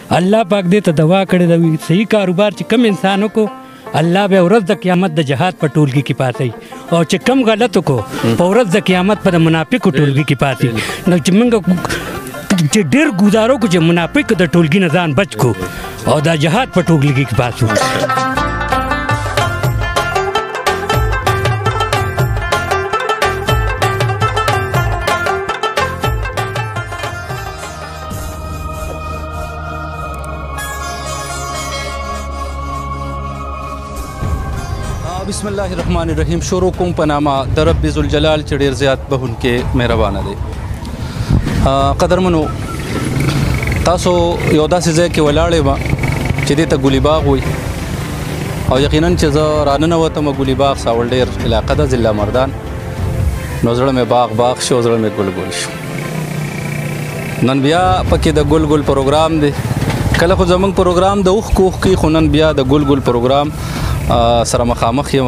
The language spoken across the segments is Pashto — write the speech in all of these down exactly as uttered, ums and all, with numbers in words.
الله پاک دې ته دوا کړې ده وي صحیح کاروبار چې کم انسان وکړو الله به ورځ د قیامت د جهاد په ټولګي کې پاتې او چې کم غلط وکړو په ورځ د قیامت په منافقو ټولګي کې پاتې نو چې موږ چې ډېر ګزارو کو چې منافق د ټولګي نه ځان بچ کو او دا جهاد په ټولګي کې پاتو بسم الله الرحمن الرحیم. شروع کوم په نامه د رب ذوالجلال چې ډېر زیات بخښونکی مهربانه دی. قدرمنو تاسو یو داسې ځای کې ولاړې وه چې دې ته ګلي باغ وایي او یقینا چې زه راننوتم ګلي باغ ساول ډېر علاقه ده ضلع مردان نو زړه مې باغ باغ شو زړه مې ګل ګل شو. نن بیا پکې د ګل ګل پروګرام دی. کله خو زموږ پروګرام د اوښ کوښ کې خو نن بیا د ګل ګل پروګرام سره مخامخ یم.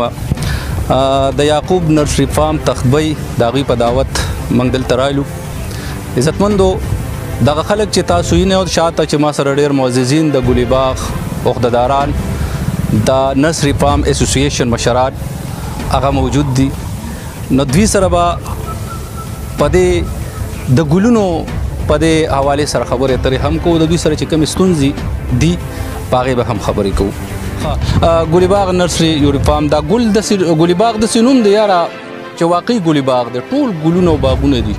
د یعقوب نرسري فارم تختبۍ د هغوی په دعوت موږ دلته رالو. عزتمندو دغه خلک چې تاسو یې نه شاته چې ما سره ډېر معززین د ګلي باغ عهدهداران د نرسري فارم اسوسییشن مشران هغه موجود دي. نو دوی سره به په دې د ګلونو په دې حوالې سره خبرې اترې هم کوو. د دوی سره چې کومې ستونزې دي په هغې به هم خبرې کوو. ګلي باغ نرسري یوري فارم دا ګل د ګلي باغ داسې نوم دی یاره چې واقعي ګلي باغ دی ټول ګلونه او باغونه دي.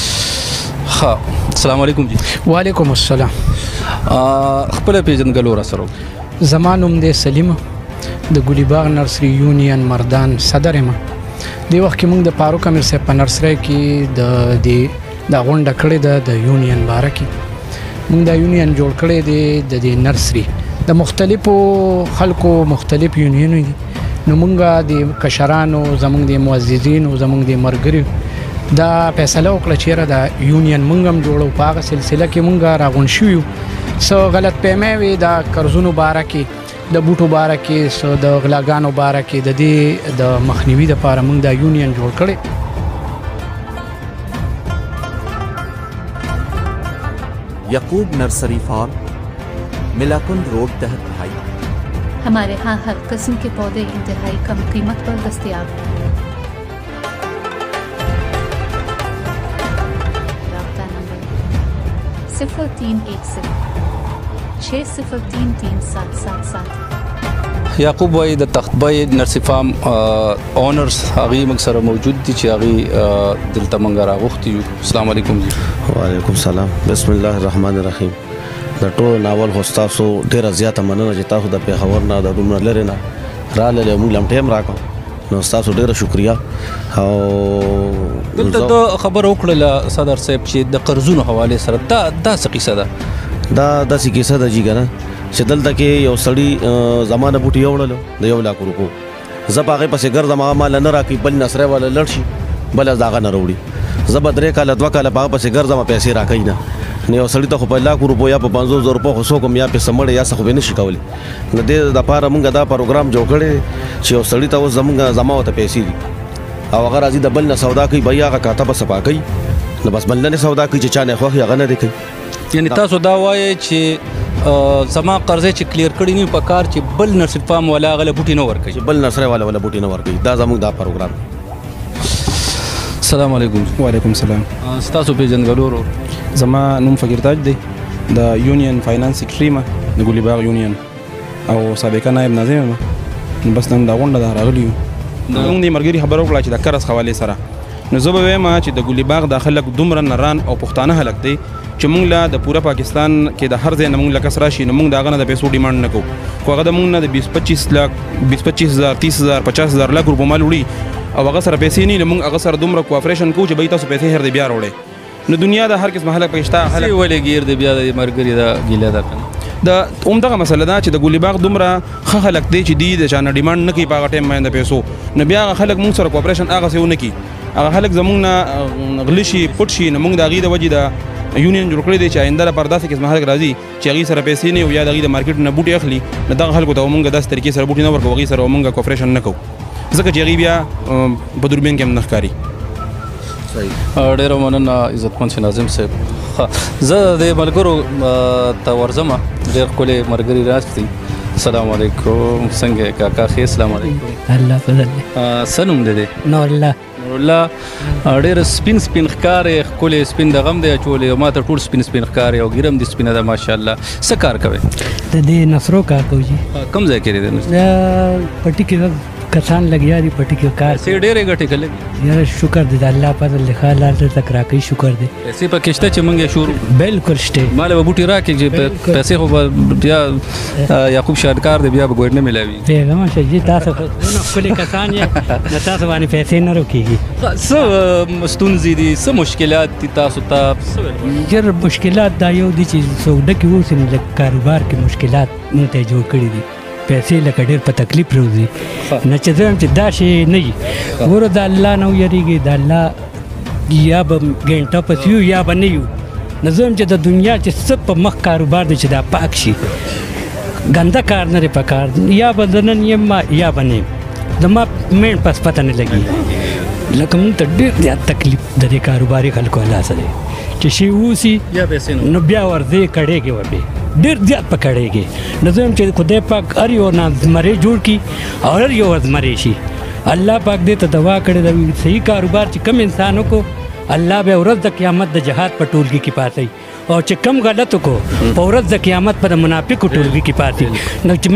ښه السلام علیکم جی. وعلیکم السلام. خپله پېژندګلو را سره وکړئ. زما نوم دی سلیم د ګلي باغ نرسري یونین مردان صدر یم. دې وخت کې موږ د فاروق امیر صاحب په نرسرۍ کې د دې دا غونډه کړې ده د یونین باره کې. موږ دا یونین جوړ کړی دی د دې نرسري د مختلفو خلکو مختلف یونینونه دي. نو موږ د کشرانو زموږ د معززینو زموږ د ملګرو دا فیصله وکړه چې یاره دا یونین موږ هم جوړو. په هغه سلسله کې موږ راغونډ شوي یو. څه غلط فهمۍ وې د قرضونو باره کې د بوټو باره کې څه د غلاګانو باره کې د دې د مخنیوي دپاره موږ دا یونین جوړ کړی. یعقوب نرسری فارم मिलाकुंड रोड तहत भाई. हमारे यहाँ हर किस्म के पौधे इंतहाई कम कीमत पर दस्तयाब हैं. राब्ता नंबर सिफर तीन एक सिफर छः सिफर तीन तीन सात सात सात. یعقوب وایي د تختبۍ نرسي فارم اونرز هغوی موږ سره موجود دي چې هغوی دلته موږ راغوښتي یو. السلام علیکم جی. وعلیکم السلام. بسم الله الرحمن الرحیم. د ټول ناول خو ستاسو ډېره زیاته مننه چې تاسو د پېښور نه د دومره لرې نه راغلل او موږ له هم ټایم راکړو نو ستاسو ډېره شکریه. او دلته د خبره وکړله صدر صاحب چې د قرضونو حوالې سره دا دا څه کیسه ده؟ دا داسې کیسه ده جي که نه چې دلته کې یو سړي زما نه بوټي یوړلو د یو لاک روپو. زه په هغې پسې ګرځم هغه ماله نه راکوي بل نسری والا لړ شي بله د هغه نه راوړي. زه به درې کاله دوه کاله په هغه پسې ګرځم پیسې راکوي نه. نو یو سړي ته خو په لاکو روپو یا په پنځوس زره روپو خو څوک هم یا په سمړې یا څه خو به نه شي کولی. نو دې دپاره موږ دا پروګرام جوړ کړی چې یو سړي ته اوس زموږ زما ورته پیسې دي او هغه راځي د بل نه سودا کوي بیا هغه کاته به صفا کوي نو بس بل نه سودا کوي چې چا نه خوښي هغه نه دی کوي. یعنې تاسو دا وایئ چې زما قرضې چې کلیر کړي نه وي په کار چې بل نرسري فارم والا هغه له بوټي نه ورکوي چې بل نرسری والا ولا بوټي نه ورکوي. دا زموږ دا پروګرام. السلام علیکم. وعلیکم السلام. ستاسو پېژندګلو ورو. زما نوم فقیر تاج دی د یونین فاینانس سیکرټري یم د ګلي باغ یونین او سابقه نایب ناظم یم. نو بس نن دا غونډه ده راغلي یو. موږ د ملګري خبره وکړه چې د قرض حوالې سره نو زه به وایم چې د ګلي باغ دا خلک دومره نران او پښتانه خلک دی چې موږ له د پوره پاکستان کې د هر ځای نه موږ له کس راشي نو موږ د هغه نه د پیسو ډیمانډ نه کوو. خو هغه د موږ نه د بیس پچیس لاک بیس پچیس هزار تیس هزار پچاس هزار لاک روپو مال وړي او هغه سره پیسې نه موږ هغه سره دومره کوآپریشن کوو چې به تاسو پیسې هر دی بیا راوړئ. نو دنیا د هر قسمه خلک پکې شته. هلک ولې ګیر دی بیا د ملګري دا ګیله ده که نه د همدغه مسله ده چې د ګلي باغ دومره ښه خلک دی چې دوی د چا نه ډیمانډ نه کوي په هغه ټایم باندې د پیسو. نو بیا هغه خلک موږ سره کوآپریشن هغسې ونه کړي. هغه خلک زموږ نه غلی شي پټ شي نو موږ د هغې د وجې د یونین جوړ کړی دی چې آینده لپاره داسې قسمه خلک راځي چې هغې سره پیسې نه وي یا د هغې د مارکېټ نه بوټي اخلي نو دغه خلکو ته موږ داسې طریقې سره بوټي نه ورکوو هغې سره موږ کوآپریشن نه کوو ځکه چې هغې بیا په دوربین کې هم نه ښکاري. ډېره مننه عزتمن شي ناظم صاحب. زه د ملګرو ته ورځم، ډېر ښکلې ملګري راست دي. السلام علیکم، څنګه کاکا؟ ښې. السلام علیکم. الله فضل دی. څه نوم دی دی؟ نور الله. نور الله. ډېر سپین سپین ښکارې، ښکلې سپین دغه هم دی اچولی او ما ته ټول سپین سپین ښکارې او ګیره هم دې سپینه ده ماشاءالله. څه کار کوئ؟ د دې نصرو کار کوو جي. کوم ځای کې دی؟ دا پټي کې کسان لګیا دي، پټي کې کار پیسې ډېرې ګټې که لږ؟ یاره شکر دی د الله فضل دی، ښه لار درته راکوي، شکر دی. پیسې پکې شته چې موږ یې شروع؟ بالکل شته. ما له به بوټي راکړي چې پیسې خو به بیا یعقوب شاهکار دی، بیا به ګوډ نه میلاوي. پیغام شه جي تاسو خو دونه ښکلي کسان یې، د تاسو باندې پیسې نه روکېږي. څه ستونزې دي، څه مشکلات دي تاسو ته؟ ژر مشکلات دا یو دي چې څوک ډکې اوسي نو لږ کاروبار کې مشکلات موږ ته جوړ کړي دي. پیسې لکه ډېر په تکلیف روزي، نه چې زه یم چې دا شی نه وي. ګوره د الله نه ویریږي، د الله یا به ګنټه پسې یو یا به نه یو. نه زه یم چې د دنیا چې څه په مخ کاروبار دی چې دا پاک شي، ګنده کار نه دی پکار. یا به زه نن یم یا به نه یم، زما مین پس پته نه لګي. لکه موږ ته ډېر زیات تکلیف د دې کاروباري خلکو الله سره چې شی اوسي نو بیا ورځې کړېږي وبې ډېر زیات په کړېږي. نو زه یم چې خدای پاک هر یو نازمرې جوړ کړي او هر یو ازمرې شي. الله پاک دې ته دعا کړې ده صحیح کاروبار چې کم انسان وکړو، الله به ورځ د قیامت د جهاد په ټولګي کې پاتې، او چې کم غلط وکړو په ورځ د قیامت په د منافقو ټولګي کې پاتې. نو چې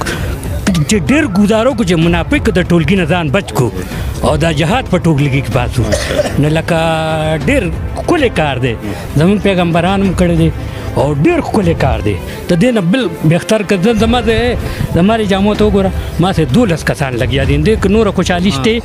موږ چې ډېر ګزارو کو چې منافق د ټولګي نه ځان بچ کو او دا جهاد په ټولګي کې پاتو. نو لکه ډېر ښکلی کار دی، زموږ پیغمبران هم کړی دی او ډېر ښکلی کار دی. د دې نه بل بهتر که زه زما د زمارې جامو ته وګوره، ما سره دولس کسان لګیا دي. دې که نوره خوشحالي شته،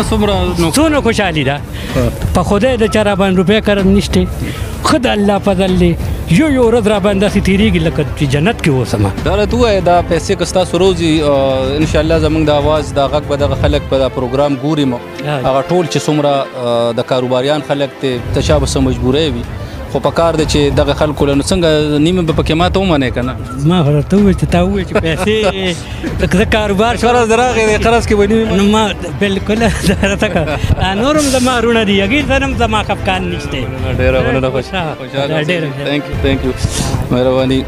څونه خوشحالي ده په خدای د چا را باندې روپۍ قرض نشته. ښه د الله فضل دی، یو یو ورځ را باندې داسې تېرېږي لکه چې جنت کې اوسمه. دا راته ووایه دا پیسې که ستاسو روزي انشاءالله زموږ د اواز دا غږ به دغه خلک په دا پروګرام ګوري، هغه ټول چې څومره د کاروباریان خلک دی ته چا به څه مجبوری وي، خو په کار دی چې دغه خلکو له نو څنګه نیمه به پکې ما ته ومنې که نه؟ ما خو راته وویل چې تا وویل چې پیسې زه کاروبار قرض راغی دی، قرض کې به نیمه نو ما بالکل راته کړه. دا نور هم زما وروڼه دي، هغې سره هم زما خفقان نشته. ډېره مننه، خوشحاله تھینک یو تھینک یو مهرباني.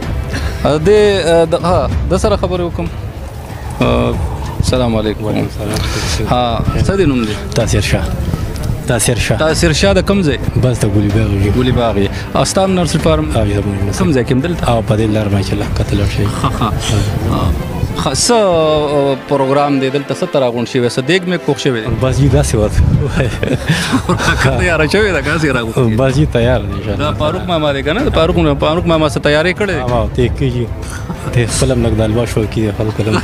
دې ها د سره خبرې وکړم. السلام علیکم. ها څه دی نوم دی؟ تاثیر شاه. تاثیر شاه. تاثیر شاه د کوم ځای؟ بس د ګولي باغ وي. ګولي باغ یې. او ستا نرسري فارم کوم ځای کې هم دلته؟ او په دې لار باندې چې الله کتل شي. ښه څه پروګرام دی دلته؟ څه ته راغونډ شوی؟ څه دیګ مې پوخ شوی دی؟ بس جي داسې وت تیاره شوې ده، داسې راغونډ. بس جي تیار دی انشاءالله. دا فاروق ماما دی که نه؟ د فاروق فاروق ماما څه تیاری کړې دی؟ او ته کېږي ته خپل هم لږ د الوا شو کېږي خلکو ته هم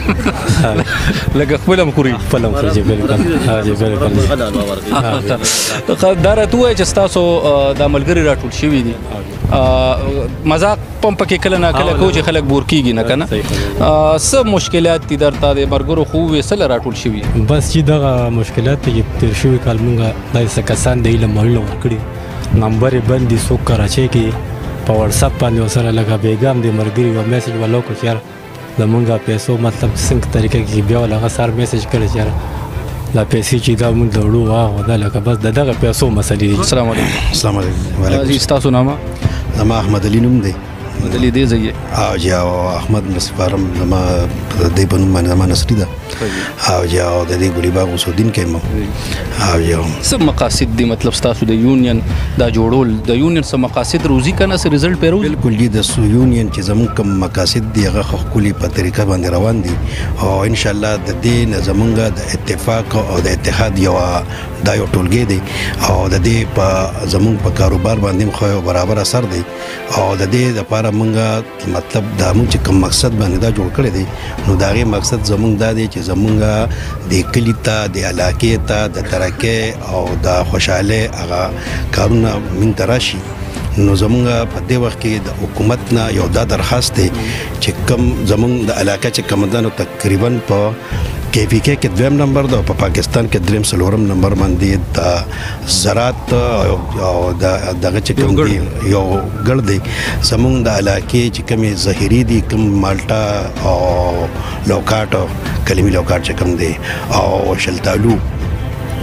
پاتې لږ خپل هم خوري. خپل هم خوري جي بالکل. ها جي بالکل. دا راته ووایه چې ستاسو دا ملګري راټول شوي دي، مذاق هم پکې کله نه کله کوو چې خلک بور کېږي نه که نه؟ څه مشکلات دي درته د ملګرو خو ووایې څه له راټول شوي؟ بس چې دغه مشکلات دي چې تېر شوي کال مونږ داسې کسان د علم علم ورکړي، نمبر یې بند دي، څوک کراچۍ کې په وټساپ باندې ورسره لږه بېګام دی ملګري یو میسج ولا وکړو چې یار زمونږ پیسو مطلب څنګه طریقه کې بیا ولا هغه سهار میسج کړی چې یار دا پیسې چې دا موږ د وړو واغو دا لکه بس د دغه پیسو مسلې دي. السلام علیکم. السلام علیکم. عزیز ستاسو نامه؟ زما احمد علي نوم دی. احمد علي دې ځای یې؟ او جی او احمد نصري فارم زما د دې په نوم باندې زما نصري ده. او جی او د دې ګولي باغ اوسېدونکی یم. او جی څه مقاصد دي مطلب ستاسو د یونین دا جوړول؟ د یونین څه مقاصد روزي که نه څه رزلټ پې روزي؟ بالکل جي د یونین چې زموږ کوم مقاصد دي هغه ښکلي په طریقه باندې روان دي او انشاءالله د دې نه زموږ د اتفاق او د اتحاد یوه دا یو ټولګی دی او د دې په زموږ په کاروبار باندې هم خو یو برابر اثر دی او د دې دپاره موږ مطلب دا موږ چې کوم مقصد باندې دا جوړ کړی دی نو د هغې مقصد زموږ دا دی چې زموږ د کلي ته د علاقې ته د ترقۍ او د خوشحالۍ هغه کارونه موږ ته راشي. نو زموږ په دې وخت کې د حکومت نه یو دا درخواست دی چې کم زموږ د علاقه چې کمندانو تقریبا په کې پی کې کې دویم نمبر ده او په پاکستان کې دریم څلورم نمبر باندې د زراعت او دغه چې کوم دی یو ګړ دی زموږ د علاقې چې کومې ظاهري دي کوم مالټا او لوکاټ کلمي لوکاټ چې کوم دی او شلتالو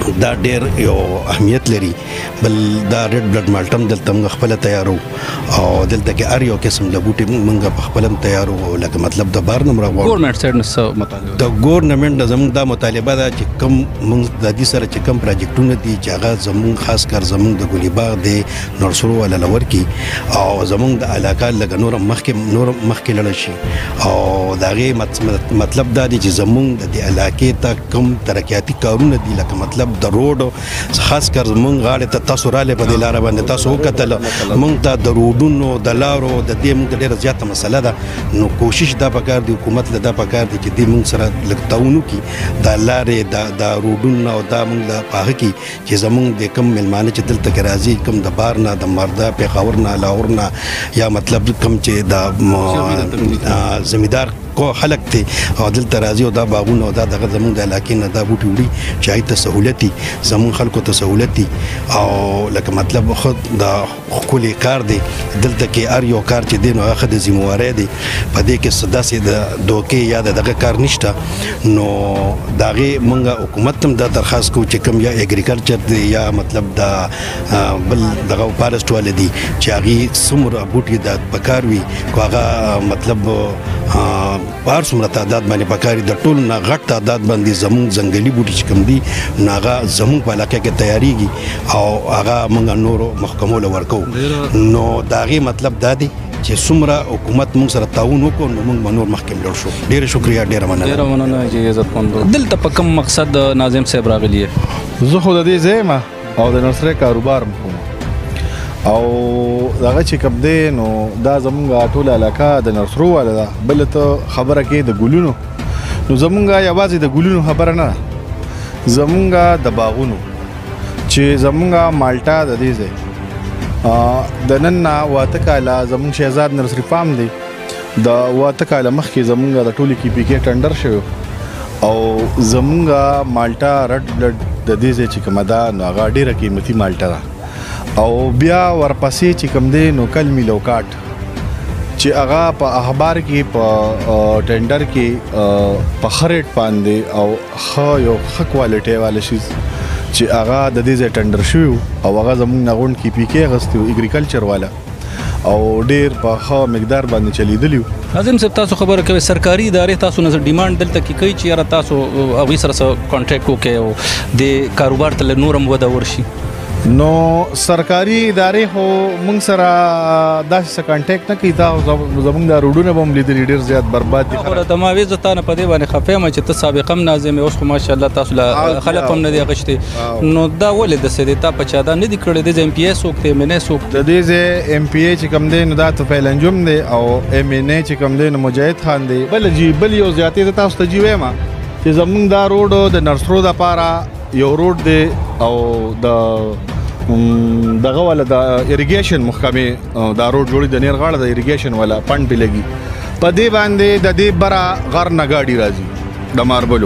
دا ډېر یو اهمیت لري. بل دا ریډ بلډ مالټم دلته موږ خپله تیارو او دلته کې هر یو قسم د بوټي موږ په خپله هم تیارو. لکه مطلب د بار نه راغواړو ګورنمنټ سایډ نه څه مطالبه د ګورنمنټ نه زموږ دا مطالبه ده چې کوم موږ د دې سره چې کوم پراجیکټونه دي چې هغه زموږ خاص کر زموږ د ګلي باغ د نرسرو والا لور کې او زموږ د علاقه لږ نور مخکې نور مخکې لاړ شي. او د هغې مطلب دا دی چې زموږ د دې علاقې ته کوم ترقیاتي کارونه دي لکه مطلب د روډ خاص کر مونږ غاړې ته تاسو رالی په دې لاره باندې تاسو وکتل مونږ ته د روډونو د لارو د دې مونږ ډېره زیاته مسله ده. نو کوشش دا پکار دی حکومت له دا پکار دی چې دې مونږ سره لږ تعاون وکړي د لارې د د روډونو او دا مونږ د په هغه کې چې زمونږ د کوم مېلمانه چې دلته کې راځي کوم د بار نه د مرده پېښور نه لاهور نه یا مطلب کوم چې د زمیندار کو خلک ته او دلته راځي او دا باغونه او دا دغه زمونږ د علاقې نه دا بوټي وړي چې هغوی ته سهولت دي زمونږ خلکو ته سهولت دي. او لکه مطلب خود د ښکلی کار دی دلته کې هر یو کار چې دی نو هغه د ذمهوارۍ دی په دې کې څه داسې د دوکې یا د دغه کار نشته. نو د هغې موږ حکومت ته هم دا درخواست کوو چې کوم یا اګریکلچر دی یا مطلب د بل دغه فارسټ والے دي چې هغې څومره بوټي د پکار وي خو هغه مطلب هر څومره تعداد باندې پکاري د ټول نه غټ تعداد باندې زموږ ځنګلي بوټي چې کوم دي نو هغه زموږ په علاقه کې تیاریږي او هغه موږ نورو محکمو له ورکوو. نو د هغې مطلب دا دی چې څومره حکومت موږ سره تعاون وکړو نو موږ به نور مخکې لاړ شو. ډېره شکریه ډېره مننه ډېره مننه چې عزتمندو. دلته په کوم مقصد ناظم صاحب راغلی یې؟ زه خو د دې ځای یم او د نرسرۍ کاروبار م کوم او دغه چې کوم دی نو دا زمونږ ټوله علاقه د نرسرو والا ده. بله ته خبره کې د ګلونو نو زمونږ یوازې د ګلونو خبره نه ده زمونږ د باغونو چې زمونږ مالټا د دې ځای د نن نه واته کاله زمونږ شهزاد نرسري فارم دی د واته کاله مخکې زمونږ د ټولې کې پی کې ټنډر شوی او زمونږ مالټا رډ بلډ د دې ځای چې کومه ده نو هغه ډېره قیمتي مالټا ده. او بیا ورپسې چې کوم دی نو کلمي لوکاټ چې هغه په اخبار کې په ټنډر کې په ښه ریټ باندې او ښه یو ښه کوالټۍ والا شي چې هغه د دې ځای ټنډر شوی او هغه زموږ نه غونډ کې پی کې اخیستی و اګریکلچر والا او ډېر په ښه مقدار باندې چلیدلی و. ناظم صاحب تاسو خبره کوئ سرکاري ادارې تاسو نه ډیمانډ دلته کې کوي چې یاره تاسو هغوی سره څه کانټریکټ وکړئ او د کاروبار ته نور هم وده ورشي؟ نو سرکاري ادارې خو موږ سره داسې څه کانټیکټ نه کوي. دا زموږ دا روډونه به هم لیدلي ډېر زیات برباد دي. خبره ته ما وې زه تا نه په دې باندې خفه یم چې ته سابق هم ناظم یې اوس خو ماشاءالله تاسو له خلق هم نه دي اخیستې نو دا ولې داسې دی تا په چا دا نه دي کړی دی ایم پی ای څوک دی ایم این ای څوک د دې ځای ایم پی ای چې کوم دی نو دا طفیل انجم دی او ایم این ای چې کوم دی نو مجاهد خان دی. بل جی بل یو زیاتې زه تاسو ته جی وایم چې زموږ دا روډ د نرسرو دپاره یو روډ دی او د دغه والا د اریګیشن محکمې دا روډ جوړي د نیر غاړه د اریګیشن والا فنډ پې لګي په دې باندې د دې بره غر نه ګاډي راځي د ماربلو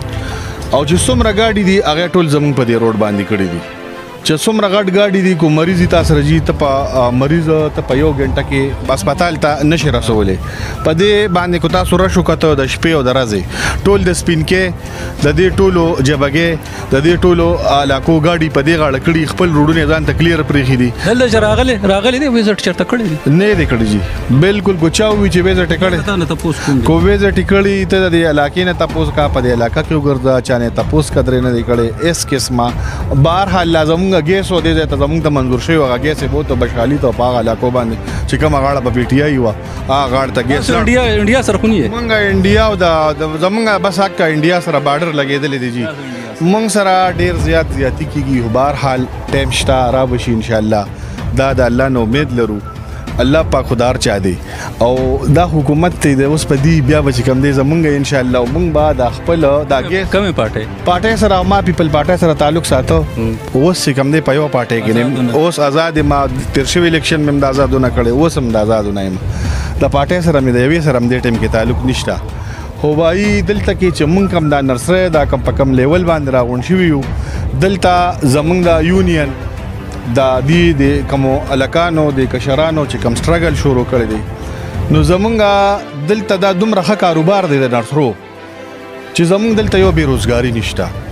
او چې څومره ګاډي دي هغه ټول زموږ په دې روډ باندې کړي دي چې څومره غټ ګاډي دي کو مریض تاسو راځي ته په مریض ته په یو غنټه کې هسپتال ته نشي رسولې په دې باندې کو تاسو راشو کته د شپې او د ورځې ټول د سپین کې د دې ټولو جبګې د دې ټولو علاقو ګاډي په دې غاړه کړي خپل روډونه ځان تکلیر پرېخي دي. دلته راغلي راغلي دی ویزټ چرته کړی دی نه دی کړی جی بالکل ګوچاو وی چې ویزټ کړی نه تاسو کوم کو ویزټ کړی ته د علاقې نه تاسو کا په دې علاقې کې وګرځا چانه تاسو کدرې نه دی کړی اس قسمه بهر حال لازم گیس و دې ته زمونږ ته منظور شوی هغه ګیس یې بہت بشالي ته په هغه علاقو باندې چې کومه غاړه په پی ټي آی وه هغه غاړه ته ګیس انډیا انډیا سره خو نه یې مونږ انډیا او د زمونږ بس حق انډیا سره بارډر لګېدلی دی جي مونږ سره ډېر زیات زیاتي کېږي خو بهرحال ټایم شته را به شي انشاءالله دا د الله نه امید لرو الله پاک خدار چا دی او دا حکومت ته د اوس په دی بیا به چې کوم دی زمونږ انشاءالله مونږ به د خپل دا ګیس کومې پارټۍ پارټۍ سره ما پیپل پارټۍ سره تعلق ساتو اوس چې کوم دی په یوه پارټۍ کې اوس آزاد ما تېر شوي الیکشن مې هم د آزادونه کړی اوس هم د آزادونه یم د پارټۍ سره مې د یوې سره هم دې ټایم کې تعلق نشته خو وایي دلته کې چې مونږ کوم دا نرسرۍ دا کم په کم لیول باندې راغونډ شوي یو دلته زمونږ د یونین دا دی د کومو الکانو د کشرانو چې کوم سټرګل شروع کړی دی نو زمونږ دلته دا دومره ښه کاروبار دی د نرسرو چې زمونږ دلته یو بېروزګاري نشته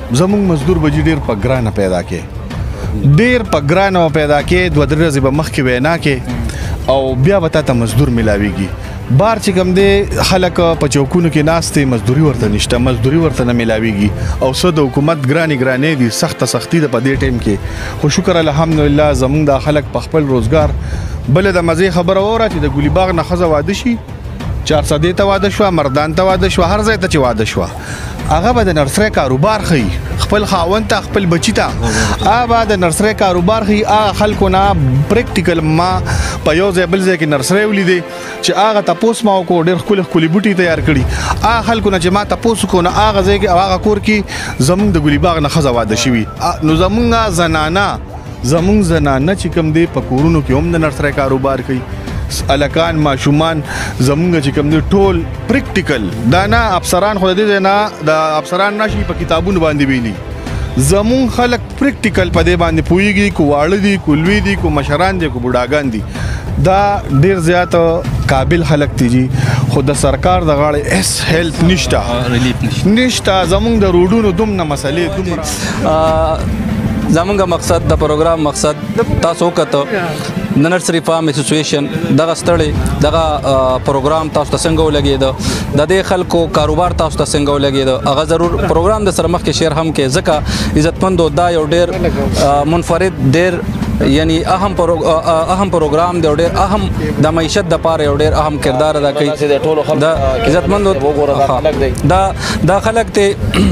زمونږ مزدور به ډېر په ګرانه پیدا کې ډېر په ګرانه پیدا کې دوه درې ورځې به مخکې وینا کې او بیا به تا ته مزدور میلاویږي بار چې کوم دی خلک په چوکونو کې ناست دي مزدوري ورته نشته مزدوري ورته نه میلاویږي او څه د حکومت ګرانې ګرانې دي سخته سختي ده په دې ټایم کې خو شکر الحمدلله زمونږ دا خلک په خپل روزګار بله د مزې خبره واوره چې د ګلي باغ نه ښځه واده شي چار سدې ته واده شوه مردان ته واده شوه هر ځای ته چې واده شوه هغه به د نرسرۍ کاروبار ښیي خپل خاوند ته خپل بچي ته هغه به د نرسرۍ کاروبار ښیي هغه خلکو نه پریکټیکل ما په یو ځای بل ځای کې نرسرۍ ولیدې چې هغه تپوس ما وکړو ډېر ښکلي ښکلي بوټي تیار کړي هغه خلکو نه چې ما تپوس وکړو نو هغه ځای کې او هغه کور کې زمونږ د ګلي باغ نه ښځه واده شوي نو زمونږ زنانه زمونږ زنانه چې کوم دی په کورونو کې هم د نرسرۍ کاروبار کوي الکان ماشومان زمونږ چې کوم دی ټول پریکټیکل دا نه افسران خو د دې نه د افسران نشي په کتابونو باندې ویلي زمونږ خلک پریکټیکل په دې باندې پوهیږي کو واړه دي کو لوی دي کو مشران دي کو بوډاګان دي دا ډیر زیات قابل خلک دي خو د سرکار د غاړې اس هیلپ نشته ریلیف نشته زمونږ د روډونو دومره مسلې دومره زمونږ مقصد د پروګرام مقصد تاسو وکړه د نرسري فارم اسوسییشن دغه ستړی دغه پروګرام تاسو ته څنګه ولګېده د دې خلکو کاروبار تاسو ته څنګه ولګېده هغه ضرور پروګرام د سره مخکې شیر هم کې ځکه عزتمندو دا یو ډېر منفرد ډېر یعنی اهم اهم پروګرام دی او ډېر اهم د معیشت دپاره یو ډېر اهم کردار ادا کوي د عزتمندو دا دا خلک ته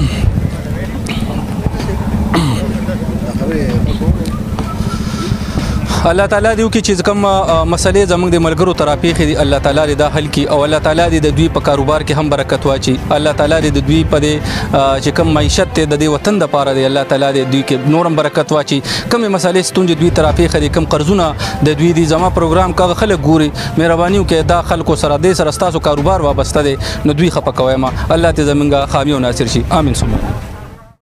الله تعالی دی چې کوم مسلې زموږ د ملګرو تراپیخي دي الله تعالی دې دا حل کړي او الله تعالی دې د دوی په کاروبار کې هم برکت واچي الله تعالی دې د دوی په دې چې کوم معیشت ته د دې وطن د پاره دی الله تعالی دې دوی کې نورم برکت واچي کوم مسلې ستونزې دوی تراپیخي دي کوم قرضونه د دوی دي زما پروګرام کا خلک ګوري مهرباني وکړئ دا خلکو سره دې سره تاسو کاروبار وابسته دي نو دوی خپه کوي ما الله ته زمونږه خامي او ناصر شي امين.